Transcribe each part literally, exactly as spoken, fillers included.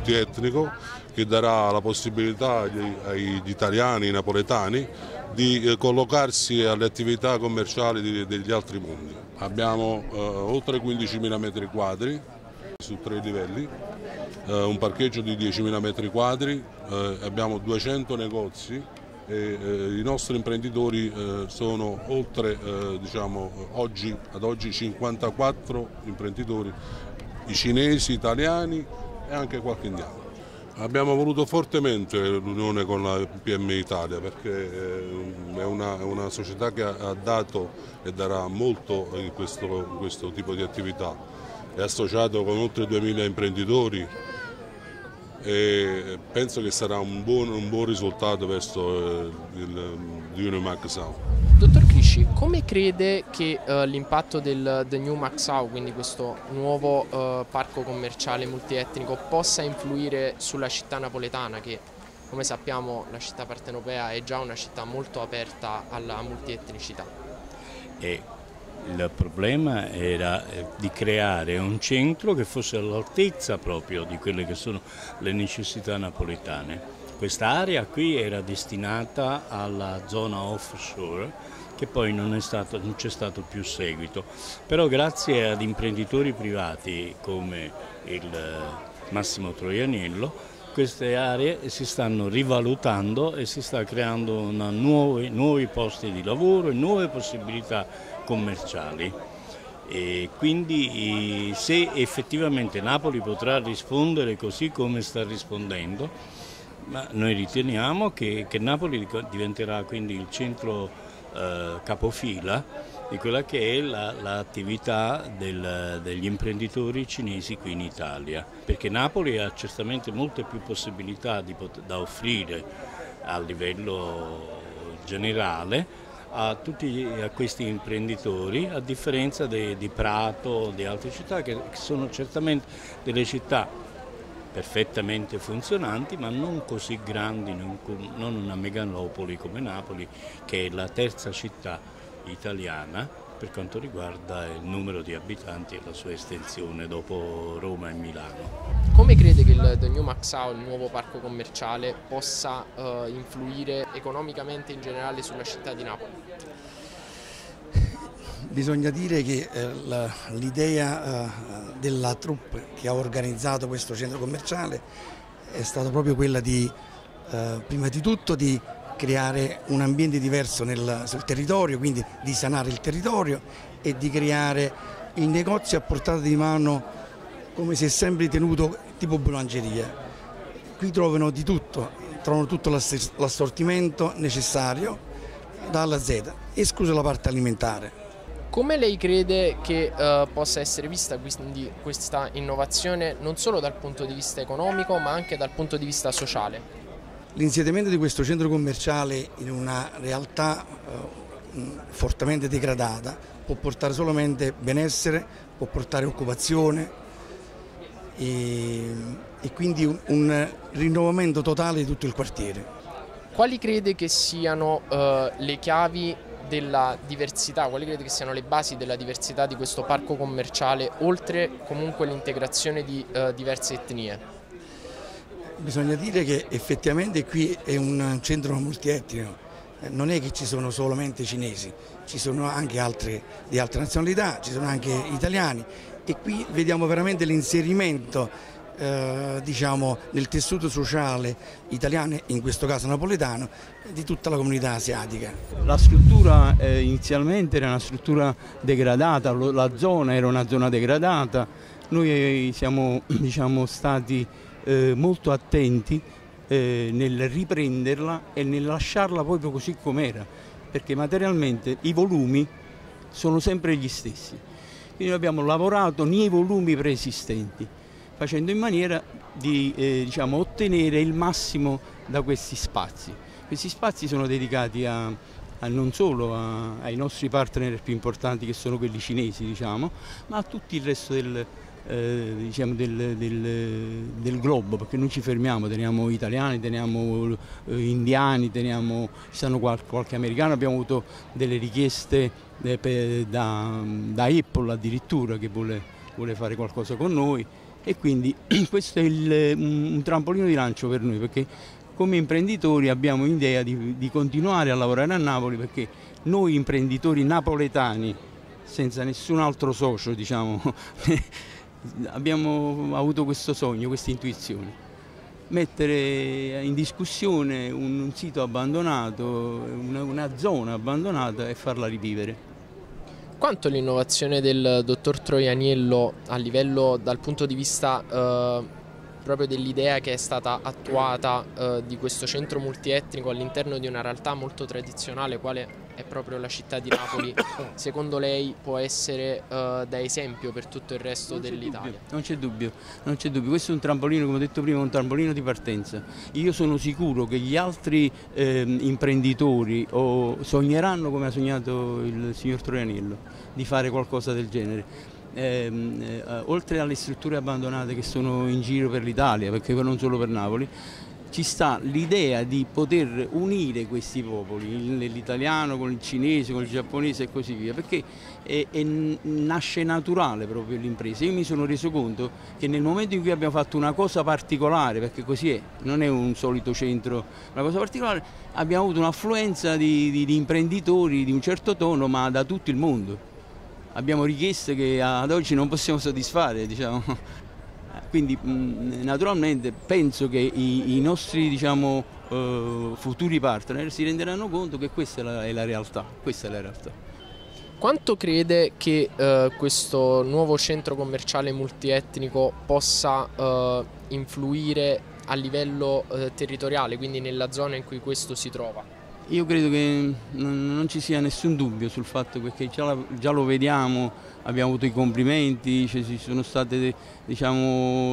multietnico che darà la possibilità agli, agli italiani, ai napoletani, di eh, collocarsi alle attività commerciali di, degli altri mondi. Abbiamo eh, oltre quindicimila metri quadri su tre livelli, eh, un parcheggio di diecimila metri quadri, eh, abbiamo duecento negozi e eh, i nostri imprenditori eh, sono oltre, eh, diciamo, oggi, ad oggi cinquantaquattro imprenditori, i cinesi, italiani e anche qualche indiano. Abbiamo voluto fortemente l'unione con la P M I Italia perché è una, è una società che ha dato e darà molto in questo, in questo tipo di attività. È associato con oltre duemila imprenditori e penso che sarà un buon, un buon risultato verso l'Union Maxau. Dottor Crisci, come crede che uh, l'impatto del The New Maxau, quindi questo nuovo uh, parco commerciale multietnico, possa influire sulla città napoletana che, come sappiamo, la città partenopea è già una città molto aperta alla multietnicità? E il problema era di creare un centro che fosse all'altezza proprio di quelle che sono le necessità napoletane. Questa area qui era destinata alla zona offshore, che poi non è stato, non c'è stato più seguito, però grazie ad imprenditori privati come il Massimo Troianiello queste aree si stanno rivalutando e si sta creando una nuove, nuovi posti di lavoro e nuove possibilità commerciali. E quindi se effettivamente Napoli potrà rispondere così come sta rispondendo, ma noi riteniamo che, che Napoli diventerà quindi il centro eh, capofila di quella che è l'attività la, degli imprenditori cinesi qui in Italia, perché Napoli ha certamente molte più possibilità di pot- da offrire a livello generale a tutti a questi imprenditori, a differenza di, di Prato, di altre città che sono certamente delle città perfettamente funzionanti, ma non così grandi, non, non una megalopoli come Napoli, che è la terza città italiana per quanto riguarda il numero di abitanti e la sua estensione dopo Roma e Milano. Come crede che il The New Maxau, il nuovo parco commerciale, possa uh, influire economicamente in generale sulla città di Napoli? Bisogna dire che eh, l'idea eh, della troupe che ha organizzato questo centro commerciale è stata proprio quella di, eh, prima di tutto, di creare un ambiente diverso nel, sul territorio, quindi di sanare il territorio e di creare il negozio a portata di mano come si è sempre tenuto, tipo boulangeria. Qui trovano di tutto, trovano tutto l'assortimento necessario da A alla Z, esclusa la parte alimentare. Come lei crede che uh, possa essere vista quindi questa innovazione non solo dal punto di vista economico ma anche dal punto di vista sociale? L'insediamento di questo centro commerciale in una realtà uh, fortemente degradata può portare solamente benessere, può portare occupazione e, e quindi un, un rinnovamento totale di tutto il quartiere. Quali crede che siano uh, le chiavi della diversità, quali crede che siano le basi della diversità di questo parco commerciale, oltre comunque l'integrazione di uh, diverse etnie? Bisogna dire che effettivamente qui è un centro multietnico, non è che ci sono solamente cinesi, ci sono anche altre, di altre nazionalità, ci sono anche italiani e qui vediamo veramente l'inserimento Eh, diciamo, nel tessuto sociale italiano, in questo caso napoletano, di tutta la comunità asiatica. La struttura eh, inizialmente era una struttura degradata, la zona era una zona degradata, noi siamo diciamo, stati eh, molto attenti eh, nel riprenderla e nel lasciarla proprio così com'era, perché materialmente i volumi sono sempre gli stessi, quindi abbiamo lavorato nei volumi preesistenti, facendo in maniera di eh, diciamo, ottenere il massimo da questi spazi. Questi spazi sono dedicati a, a non solo a, ai nostri partner più importanti che sono quelli cinesi, diciamo, ma a tutto il resto del, eh, diciamo del, del, del globo, perché noi ci fermiamo, teniamo italiani, teniamo eh, indiani, teniamo, ci stanno qualche, qualche americano, abbiamo avuto delle richieste eh, per, da, da Apple addirittura che vuole, vuole fare qualcosa con noi. e quindi questo è il, un trampolino di lancio per noi, perché come imprenditori abbiamo l'idea di, di continuare a lavorare a Napoli, perché noi imprenditori napoletani, senza nessun altro socio, diciamo, abbiamo avuto questo sogno, questa intuizione. Mettere in discussione un, un sito abbandonato, una, una zona abbandonata e farla rivivere. Quanto l'innovazione del dottor Troianiello a livello dal punto di vista eh, proprio dell'idea che è stata attuata eh, di questo centro multietnico all'interno di una realtà molto tradizionale quale è proprio la città di Napoli, secondo lei può essere uh, da esempio per tutto il resto dell'Italia? Non c'è dubbio, non c'è dubbio, questo è un trampolino, come ho detto prima, un trampolino di partenza. Io sono sicuro che gli altri eh, imprenditori o sogneranno, come ha sognato il signor Troianiello, di fare qualcosa del genere. Eh, eh, oltre alle strutture abbandonate che sono in giro per l'Italia, perché non solo per Napoli, ci sta l'idea di poter unire questi popoli, l'italiano con il cinese, con il giapponese e così via, perché è, è, nasce naturale proprio l'impresa. Io mi sono reso conto che nel momento in cui abbiamo fatto una cosa particolare, perché così è, non è un solito centro, una cosa particolare, abbiamo avuto un'affluenza di, di, di imprenditori di un certo tono, ma da tutto il mondo. Abbiamo richieste che ad oggi non possiamo soddisfare, diciamo. Quindi naturalmente penso che i, i nostri, diciamo, eh, futuri partner si renderanno conto che questa è la, è la realtà, questa è la realtà. Quanto crede che eh, questo nuovo centro commerciale multietnico possa eh, influire a livello eh, territoriale, quindi nella zona in cui questo si trova? Io credo che non, non ci sia nessun dubbio sul fatto, perché già, già lo vediamo, abbiamo avuto i complimenti, ci sono state, diciamo,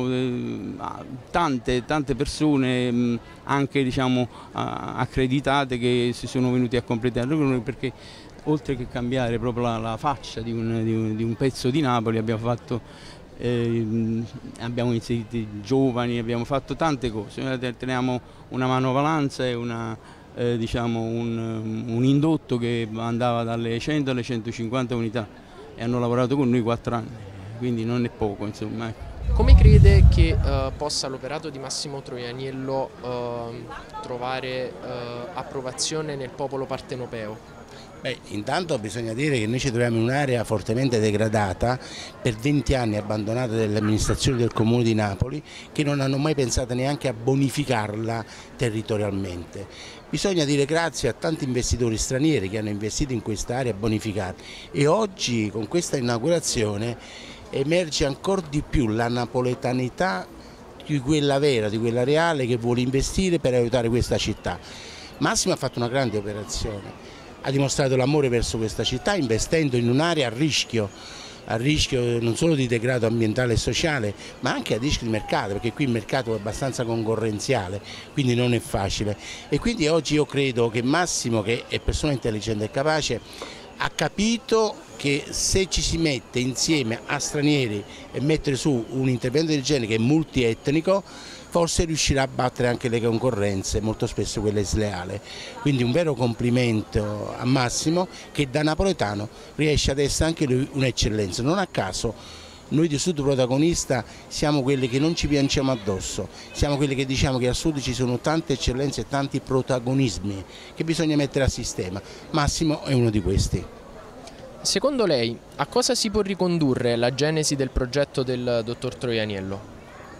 tante, tante persone anche, diciamo, accreditate che si sono venuti a completare, perché oltre che cambiare proprio la, la faccia di un, di, un, di un pezzo di Napoli abbiamo fatto Eh, abbiamo inserito giovani, abbiamo fatto tante cose. Noi teniamo una manovalanza e una, eh, diciamo un, un indotto che andava dalle cento alle centocinquanta unità e hanno lavorato con noi quattro anni, quindi non è poco, insomma. Come crede che eh, possa l'operato di Massimo Troianiello eh, trovare eh, approvazione nel popolo partenopeo? Beh, intanto bisogna dire che noi ci troviamo in un'area fortemente degradata, per venti anni abbandonata dalle amministrazioni del Comune di Napoli, che non hanno mai pensato neanche a bonificarla territorialmente. Bisogna dire grazie a tanti investitori stranieri che hanno investito in questa area a bonificarla, e oggi con questa inaugurazione emerge ancora di più la napoletanità di quella vera, di quella reale, che vuole investire per aiutare questa città. Massimo ha fatto una grande operazione. Ha dimostrato l'amore verso questa città investendo in un'area a rischio, a rischio non solo di degrado ambientale e sociale, ma anche a rischio di mercato, perché qui il mercato è abbastanza concorrenziale, quindi non è facile. E quindi oggi io credo che Massimo, che è persona intelligente e capace, ha capito che se ci si mette insieme a stranieri e mettere su un intervento del genere che è multietnico, forse riuscirà a battere anche le concorrenze, molto spesso quelle sleali. Quindi un vero complimento a Massimo, che da napoletano riesce ad essere anche lui un'eccellenza. Non a caso noi di Sud Protagonista siamo quelli che non ci pianciamo addosso, siamo quelli che diciamo che al Sud ci sono tante eccellenze e tanti protagonismi che bisogna mettere a sistema. Massimo è uno di questi. Secondo lei, a cosa si può ricondurre la genesi del progetto del dottor Troianiello?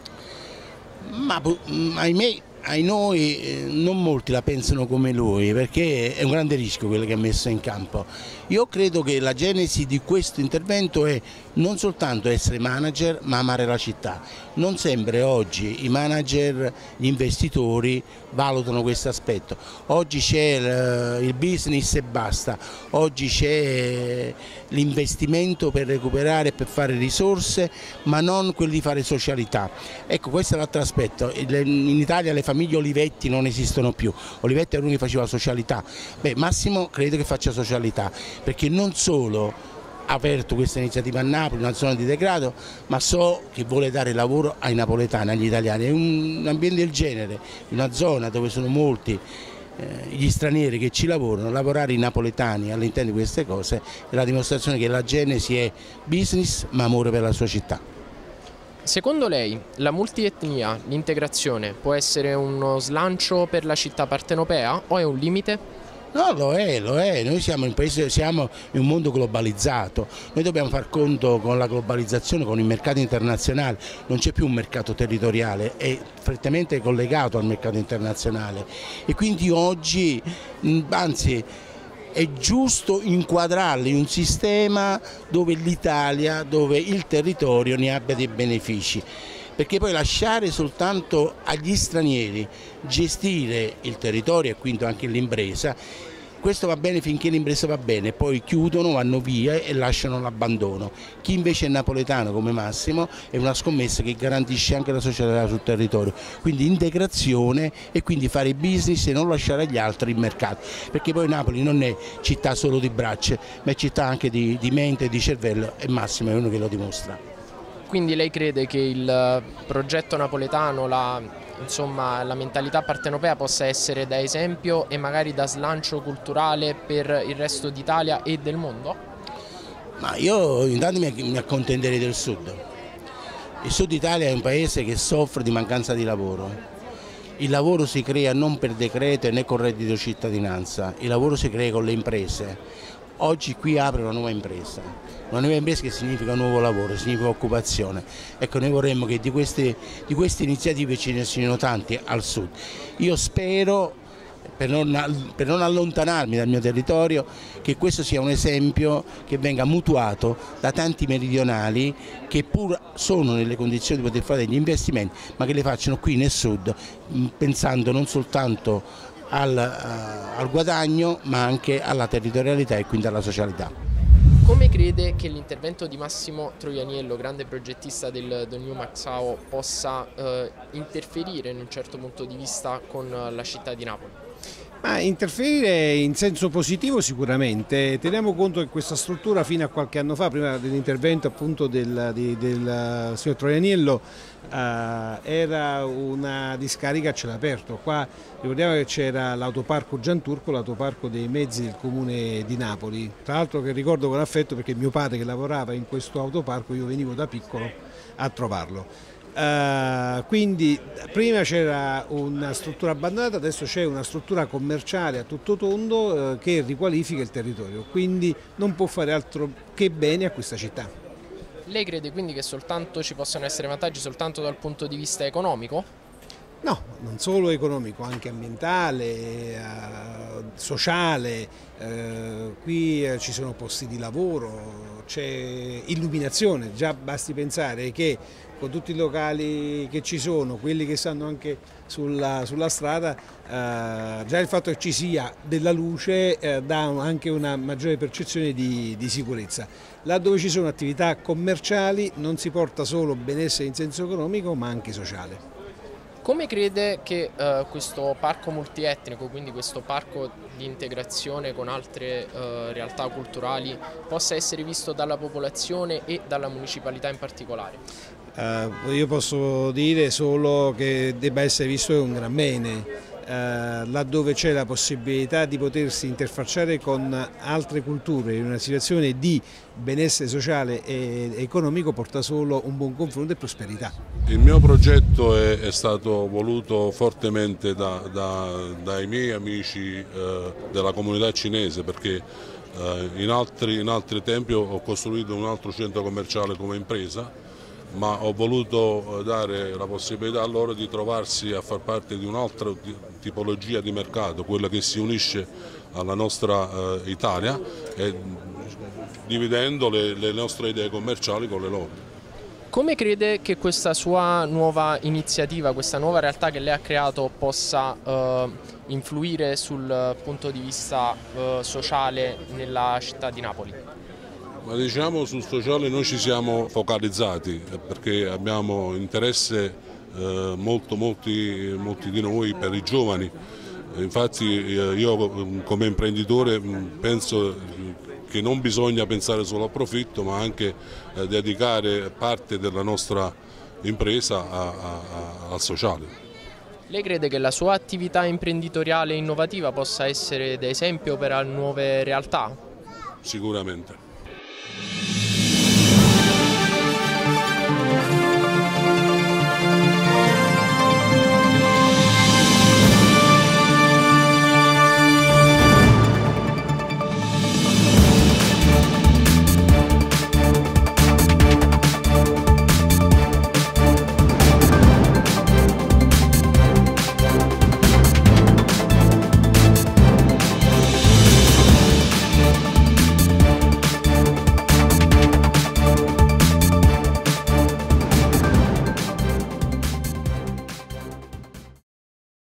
Ma ahimè, ai noi eh, non molti la pensano come lui, perché è un grande rischio quello che ha messo in campo. Io credo che la genesi di questo intervento è non soltanto essere manager, ma amare la città. Non sempre oggi i manager, gli investitori valutano questo aspetto. Oggi c'è il business e basta, oggi c'è l'investimento per recuperare e per fare risorse, ma non quello di fare socialità. Ecco, questo è l'altro aspetto. In Italia le famiglie Olivetti non esistono più. Olivetti era uno che faceva socialità. Beh, Massimo credo che faccia socialità, perché non solo ha aperto questa iniziativa a Napoli, una zona di degrado, ma so che vuole dare lavoro ai napoletani, agli italiani. È un ambiente del genere, una zona dove sono molti eh, gli stranieri che ci lavorano, lavorare i napoletani all'interno di queste cose è la dimostrazione che la genesi è business ma amore per la sua città. Secondo lei la multietnia, l'integrazione può essere uno slancio per la città partenopea o è un limite? No, lo è, lo è, noi siamo in, paese, siamo in un mondo globalizzato, noi dobbiamo far conto con la globalizzazione, con il mercato internazionale, non c'è più un mercato territoriale, è strettamente collegato al mercato internazionale e quindi oggi, anzi, è giusto inquadrarli in un sistema dove l'Italia, dove il territorio ne abbia dei benefici. Perché poi lasciare soltanto agli stranieri gestire il territorio e quindi anche l'impresa, questo va bene finché l'impresa va bene, poi chiudono, vanno via e lasciano l'abbandono. Chi invece è napoletano come Massimo è una scommessa che garantisce anche la socialità sul territorio, quindi integrazione e quindi fare business e non lasciare agli altri il mercato, perché poi Napoli non è città solo di braccia, ma è città anche di, di mente e di cervello e Massimo è uno che lo dimostra. Quindi lei crede che il progetto napoletano, la, insomma, la mentalità partenopea possa essere da esempio e magari da slancio culturale per il resto d'Italia e del mondo? Ma io intanto mi, mi accontenterei del Sud. Il Sud Italia è un paese che soffre di mancanza di lavoro. Il lavoro si crea non per decreto né con reddito di cittadinanza, il lavoro si crea con le imprese. Oggi qui apre una nuova impresa, una nuova impresa che significa nuovo lavoro, significa occupazione. Ecco, noi vorremmo che di queste, di queste iniziative ce ne siano tanti al sud. Io spero, per non, per non allontanarmi dal mio territorio, che questo sia un esempio che venga mutuato da tanti meridionali che pur sono nelle condizioni di poter fare degli investimenti, ma che li facciano qui nel sud, pensando non soltanto Al, uh, al guadagno ma anche alla territorialità e quindi alla socialità. Come crede che l'intervento di Massimo Troianiello, grande progettista del, del New Maxao, possa uh, interferire in un certo punto di vista con la città di Napoli? Ma interferire in senso positivo sicuramente. Teniamo conto che questa struttura fino a qualche anno fa, prima dell'intervento appunto del, del, del signor Troianiello, eh, era una discarica a cielo aperto. Qua ricordiamo che c'era l'autoparco Gianturco, l'autoparco dei mezzi del comune di Napoli, tra l'altro che ricordo con affetto perché mio padre che lavorava in questo autoparco, io venivo da piccolo a trovarlo. Uh, quindi prima c'era una struttura abbandonata, adesso c'è una struttura commerciale a tutto tondo uh, che riqualifica il territorio, quindi non può fare altro che bene a questa città. Lei crede quindi che soltanto ci possano essere vantaggi soltanto dal punto di vista economico? No, non solo economico, anche ambientale, eh, sociale, eh, qui eh, ci sono posti di lavoro, c'è illuminazione, già basti pensare che con tutti i locali che ci sono, quelli che stanno anche sulla, sulla strada, eh, già il fatto che ci sia della luce eh, dà anche una maggiore percezione di, di sicurezza. Là dove ci sono attività commerciali non si porta solo benessere in senso economico ma anche sociale. Come crede che uh, questo parco multietnico, quindi questo parco di integrazione con altre uh, realtà culturali, possa essere visto dalla popolazione e dalla municipalità in particolare? Uh, io posso dire solo che debba essere visto con gran bene. Uh, laddove c'è la possibilità di potersi interfacciare con altre culture in una situazione di benessere sociale e economico porta solo un buon confronto e prosperità. Il mio progetto è, è stato voluto fortemente da, da, dai miei amici eh, della comunità cinese perché eh, in, altri, in altri tempi ho costruito un altro centro commerciale come impresa, ma ho voluto dare la possibilità a loro di trovarsi a far parte di un'altra tipologia di mercato, quella che si unisce alla nostra eh, Italia, e dividendo le, le nostre idee commerciali con le loro. Come crede che questa sua nuova iniziativa, questa nuova realtà che lei ha creato possa eh, influire sul punto di vista eh, sociale nella città di Napoli? Ma diciamo sul sociale noi ci siamo focalizzati perché abbiamo interesse eh, molto, molti, molti di noi per i giovani. Infatti io come imprenditore penso che non bisogna pensare solo al profitto ma anche eh, dedicare parte della nostra impresa a, a, a, al sociale. Lei crede che la sua attività imprenditoriale innovativa possa essere d'esempio per nuove realtà? Sicuramente.